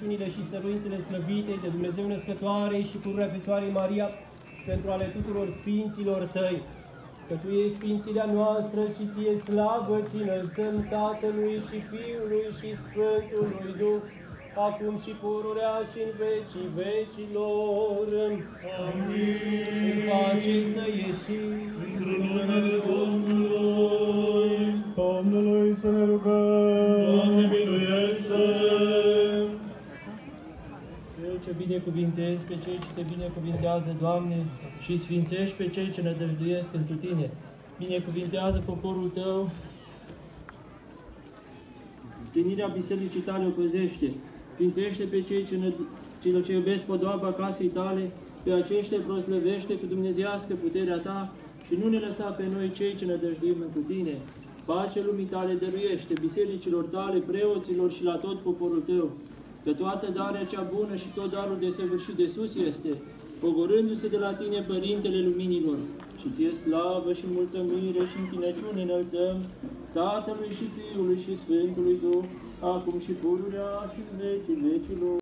rugăciunile și săruințele slăvite de Dumnezeu Născătoarei și pururea Fecioarei Maria și pentru ale tuturor sfinților Tăi, că Tu ești sfințirea noastră și Ție slavă Ți înălțăm Tatălui și Fiului și Sfântului Duh, acum și pururea și în vecii vecilor. Amin. În pace să ieșim. Într-un numele Domnului. Domnului să ne rugăm. Doamne, miluiește! Cel ce binecuvintezi pe cei ce Te binecuvintează, Doamne, și sfințești pe cei ce ne dăjduiesc întru Tine. Binecuvintează poporul Tău. Plinirea bisericii Tale o păzește. Sfințește pe cei ce iubesc podoaba casei Tale, pe aceștia proslăvește cu dumnezeiască puterea Ta și nu ne lăsa pe noi cei ce ne dăjduim întru Tine. Pace lumii Tale dăruiește, bisericilor Tale, preoților și la tot poporul Tău, că toată darea cea bună și tot darul desăvârșit de sus este, pogorându-se de la Tine, Părintele Luminilor, și Ție slavă și mulțumire și închinăciune înălțăm Tatălui și Fiului și Sfântului Duh, acum și pururea și în vecii vecilor.